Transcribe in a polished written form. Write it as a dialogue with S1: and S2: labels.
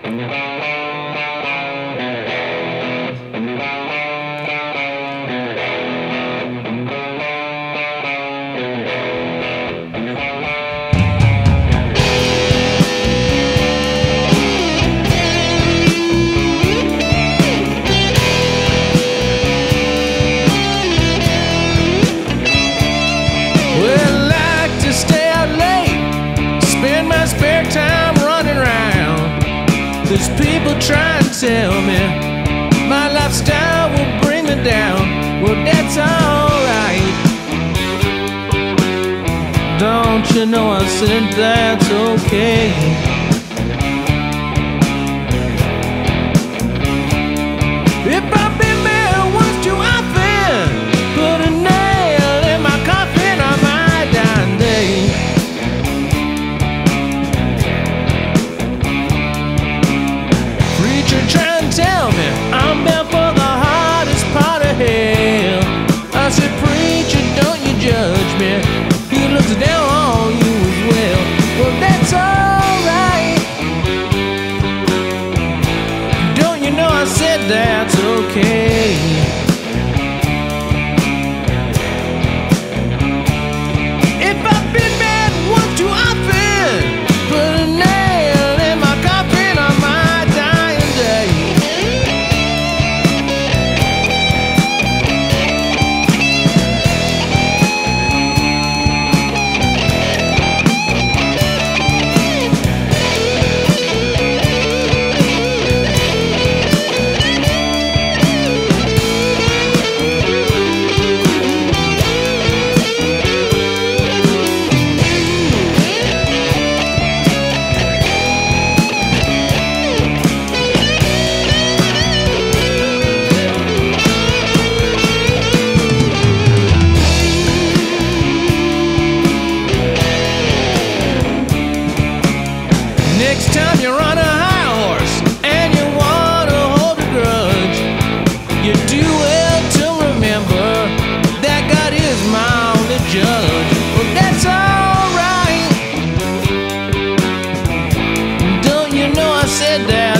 S1: There's people trying to tell me my lifestyle will bring me down. Well, that's alright. Don't you know I said that's okay? If I've been there once too often, put a nail in my coffin on my dying day. Trying to tell me I'm bound for the hardest part of hell. I said, preacher, don't you judge me. He looks down on you as well. Well, that's alright. Don't you know I said that's okay? If I've been bad once too often, put a nail in my coffin on my next time you're on a high horse and you want to hold a grudge, you do well to remember that God is my only judge. Well, that's alright. Don't you know I said that